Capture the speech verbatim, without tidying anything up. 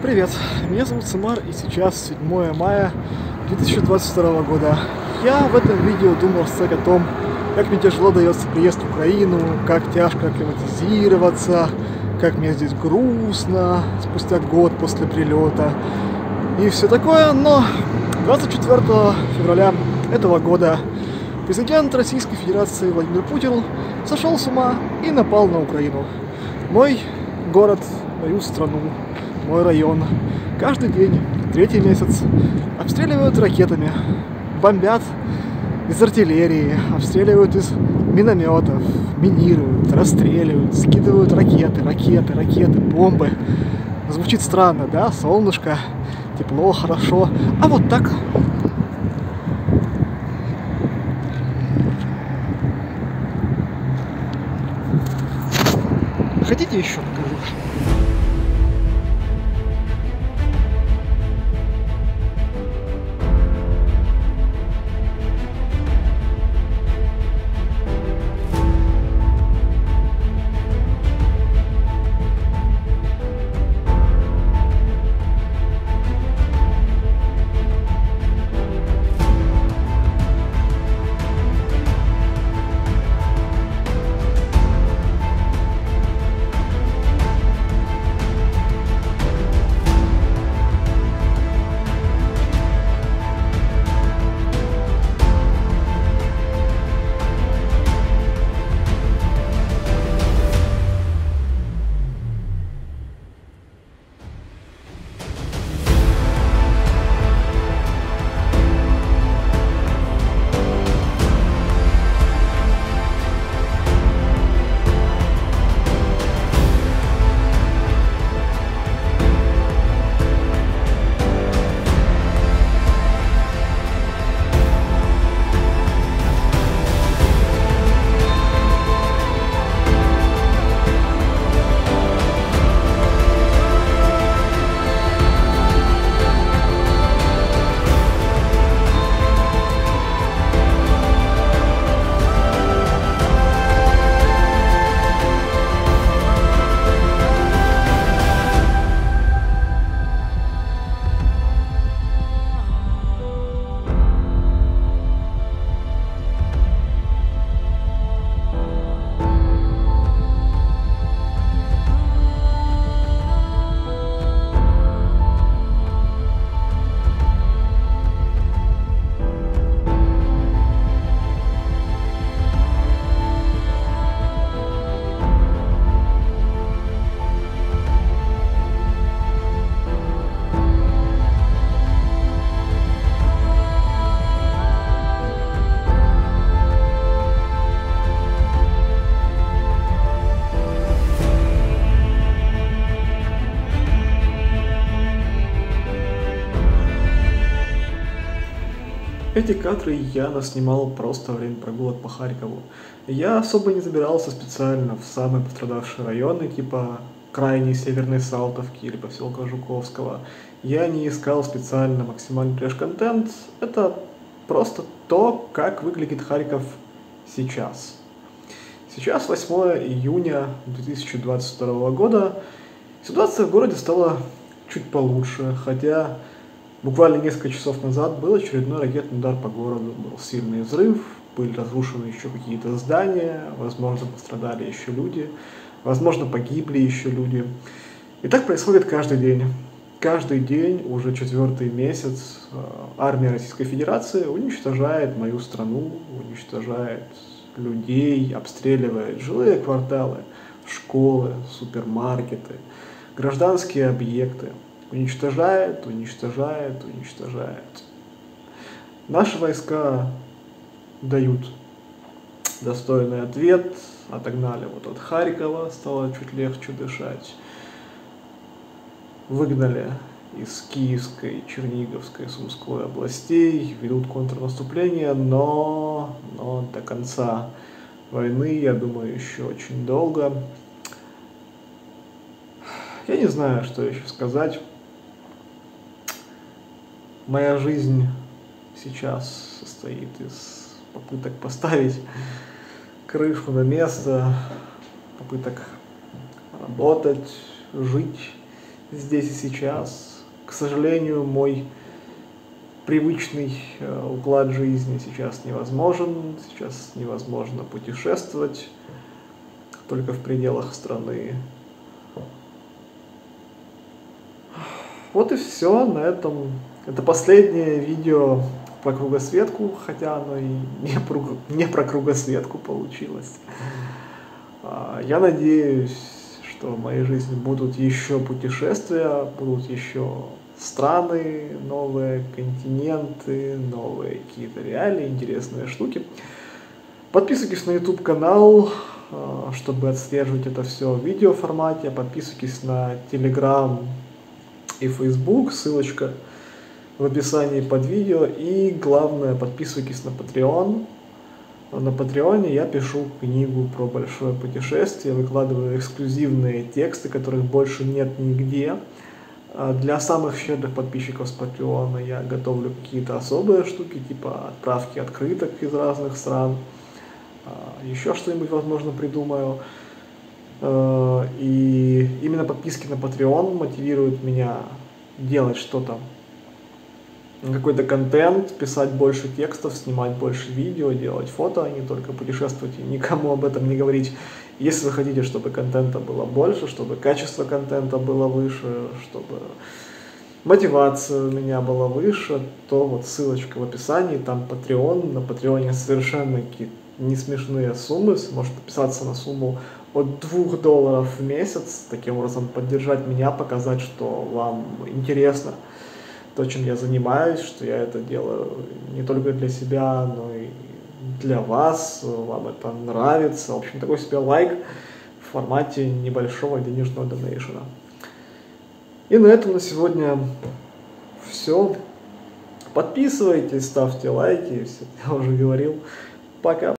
Привет, меня зовут Самар, и сейчас седьмое мая две тысячи двадцать второго года. Я в этом видео думал рассказать о том, как мне тяжело дается приезд в Украину, как тяжко акклиматизироваться, как мне здесь грустно спустя год после прилета и все такое, но двадцать четвёртого февраля этого года президент Российской Федерации Владимир Путин сошел с ума и напал на Украину. Мой город, мою страну, мой район каждый день, третий месяц, обстреливают ракетами, бомбят из артиллерии, обстреливают из минометов, минируют, расстреливают, скидывают ракеты, ракеты, ракеты, бомбы. Звучит странно, да? Солнышко, тепло, хорошо. А вот так. Хотите еще покажу? Эти кадры я наснимал просто во время прогулок по Харькову. Я особо не забирался специально в самые пострадавшие районы, типа крайней северной Салтовки или поселка Жуковского. Я не искал специально максимальный трэш-контент. Это просто то, как выглядит Харьков сейчас. Сейчас восьмое июня две тысячи двадцать второго года. Ситуация в городе стала чуть получше, хотя буквально несколько часов назад был очередной ракетный удар по городу, был сильный взрыв, были разрушены еще какие-то здания, возможно, пострадали еще люди, возможно, погибли еще люди. И так происходит каждый день. Каждый день, уже четвертый месяц, армия Российской Федерации уничтожает мою страну, уничтожает людей, обстреливает жилые кварталы, школы, супермаркеты, гражданские объекты. Уничтожает, уничтожает, уничтожает. Наши войска дают достойный ответ, отогнали вот от Харькова, стало чуть легче дышать. Выгнали из Киевской, Черниговской, Сумской областей, ведут контрнаступление, но, но до конца войны, я думаю, еще очень долго. Я не знаю, что еще сказать. Моя жизнь сейчас состоит из попыток поставить крышу на место, попыток работать, жить здесь и сейчас. К сожалению, мой привычный э, уклад жизни сейчас невозможен, сейчас невозможно путешествовать только в пределах страны. Вот и все на этом. Это последнее видео про кругосветку, хотя оно и не про, не про кругосветку получилось. Я надеюсь, что в моей жизни будут еще путешествия, будут еще страны, новые континенты, новые какие-то реалии, интересные штуки. Подписывайтесь на YouTube канал, чтобы отслеживать это все в видеоформате. Подписывайтесь на Telegram и Facebook, ссылочка в описании под видео. И главное, подписывайтесь на Patreon. На Патреоне я пишу книгу про большое путешествие, выкладываю эксклюзивные тексты, которых больше нет нигде. Для самых щедрых подписчиков с Патреона я готовлю какие-то особые штуки, типа отправки открыток из разных стран. Еще что-нибудь, возможно, придумаю. И именно подписки на Patreon мотивируют меня делать что-то, какой-то контент, писать больше текстов, снимать больше видео, делать фото, а не только путешествовать и никому об этом не говорить. Если вы хотите, чтобы контента было больше, чтобы качество контента было выше, чтобы мотивация у меня была выше, то вот ссылочка в описании, там Patreon, на Patreon совершенно какие-то не смешные суммы, можете подписаться на сумму от двух долларов в месяц, таким образом поддержать меня, показать, что вам интересно то, чем я занимаюсь, что я это делаю не только для себя, но и для вас, вам это нравится. В общем, такой себе лайк в формате небольшого денежного донейшена. И на этом на сегодня все. Подписывайтесь, ставьте лайки, все, я уже говорил. Пока.